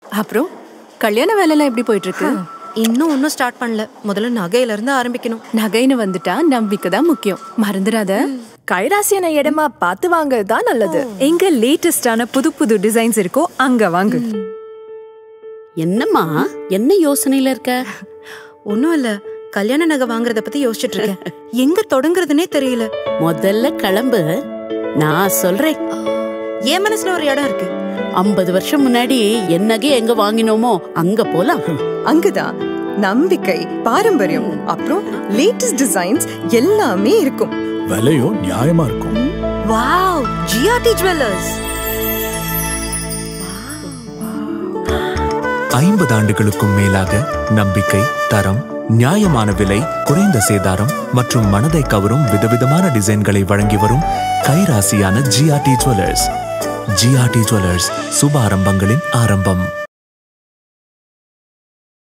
அப்புறம் கல்யாண வேலைலாம் எப்படி போயிட்டு இருக்கு? இன்னும் ஸ்டார்ட் பண்ணல. முதல்ல நகையில இருந்து ஆரம்பிக்கணும். நகைன்னு வந்துட்டா நம்பிக்கை தான் முக்கியம், மறந்துடாத. கைராசியான இடமா பார்த்து வாங்கதான் நல்லது. எங்க லேட்டஸ்டான புது டிசைன்ஸ் இருக்கோ அங்க வாங்கு. என்னம்மா, என்ன யோசனையில இருக்க? ஒன்னும் இல்ல, கல்யாண நகை வாங்குறத பத்தி யோசிச்சுட்டு இருக்கேன். எங்க தொடங்குறதுனே தெரியல. முதல்ல கிளம்பு, நான் சொல்றேன். என் மனசுல ஒரு இடம் இருக்கு. 50 வருஷம் முன்னாடி என் நகை எங்க வாங்கினோமோ அங்க போலாம். அங்கதான் நம்பிக்கை, பாரம்பரியம், அப்புறம் லேட்டஸ்ட் டிசைன்ஸ் எல்லாமே இருக்கும். விலையும் நியாயமா இருக்கும். Wow, GRT Jewellers. 50 ஆண்டுகளுக்கும் மேலாக நம்பிக்கை, தரம், நியாயமான விலை, குறைந்த சேதாரம் மற்றும் மனதை கவரும் விதவிதமான டிசைன்களை வழங்கி வரும் கைராசியான GRT Jewellers. GRT Jewellers, சுப ஆரம்பங்களின் ஆரம்பம்.